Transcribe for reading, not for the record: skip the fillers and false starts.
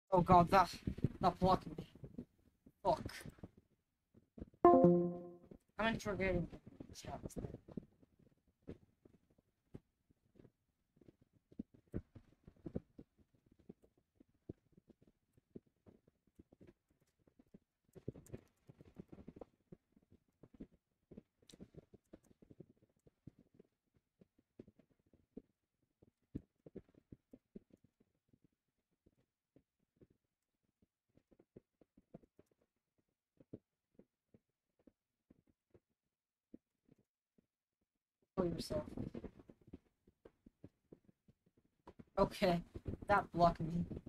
Oh god, that blocked me. Fuck. I'm interrogating the chat. Kill yourself. Okay, that blocked me.